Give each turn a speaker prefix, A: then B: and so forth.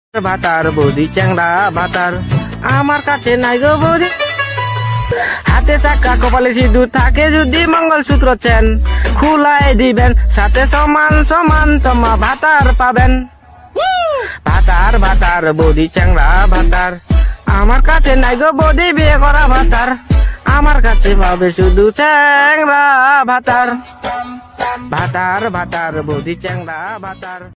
A: ভাতার বৌদি চ্যাংড়া ভাতার আমার কাছে নাই গো বৌদি। হাতে চাকা কপালে সিঁদুর থাকে যদি মঙ্গলসূত্র চেন খুলাই দিবেন সাথে সমান সমান তোমা ভাতার পাবেন। ভাতার ভাতার বৌদি চ্যাংড়া ভাতার আমার কাছে নাই গো বৌদি বিয়ে করা ভাতার আমার কাছে পাবে শুধু চ্যাংড়া ভাতার। ভাতার ভাতার বৌদি চ্যাংড়া ভাতার।